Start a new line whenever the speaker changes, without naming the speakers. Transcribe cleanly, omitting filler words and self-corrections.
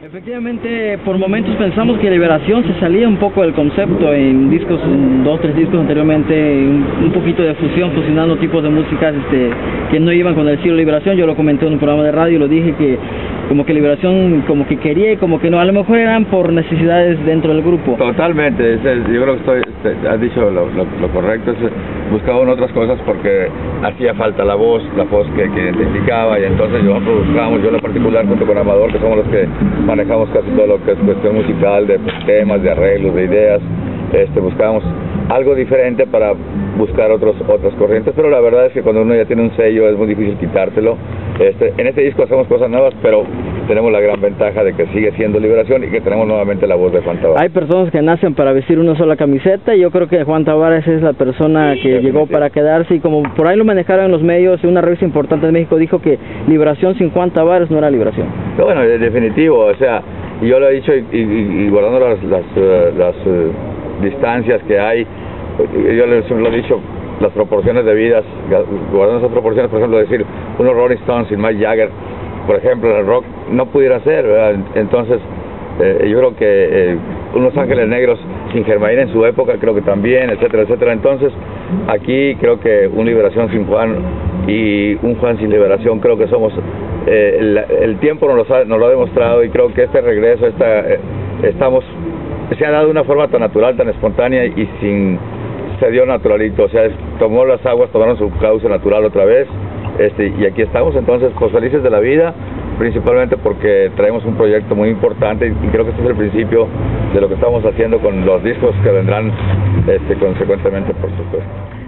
Efectivamente, por momentos pensamos que Liberación se salía un poco del concepto en discos, en 2 o 3 discos anteriormente, un poquito de fusionando tipos de músicas que no iban con el estilo Liberación. Yo lo comenté en un programa de radio y lo dije que como que Liberación como que quería y como que no, a lo mejor eran por necesidades dentro del grupo.
Totalmente, yo creo que has dicho lo correcto, buscaban otras cosas porque hacía falta la voz que identificaba, y entonces buscábamos, yo en particular junto con Amador, que somos los que manejamos casi todo lo que es cuestión musical, de temas, de arreglos, de ideas, buscábamos algo diferente para buscar otras corrientes, pero la verdad es que cuando uno ya tiene un sello es muy difícil quitártelo. En este disco hacemos cosas nuevas, pero tenemos la gran ventaja de que sigue siendo Liberación y que tenemos nuevamente la voz de Juan Tavares.
Hay personas que nacen para vestir una sola camiseta y yo creo que Juan Tavares es la persona que llegó para quedarse, y como por ahí lo manejaron en los medios, una revista importante de México dijo que Liberación sin Juan Tavares no era Liberación.
No, bueno, en definitivo, o sea, yo lo he dicho y guardando las distancias que hay, yo lo he dicho, las proporciones de vidas, guardando esas proporciones, por ejemplo, decir, unos Rolling Stones sin Mick Jagger, por ejemplo, el rock no pudiera ser, ¿verdad? Entonces, yo creo que unos Ángeles Negros sin Germain en su época, creo que también, etcétera, etcétera. Entonces, aquí creo que un Liberación sin Juan y un Juan sin Liberación, creo que somos, el tiempo nos lo ha demostrado, y creo que este regreso, se ha dado de una forma tan natural, tan espontánea, y se dio naturalito, o sea, tomó las aguas, tomaron su cauce natural otra vez, y aquí estamos. Entonces, pues felices de la vida, principalmente porque traemos un proyecto muy importante, y creo que este es el principio de lo que estamos haciendo con los discos que vendrán consecuentemente, por supuesto.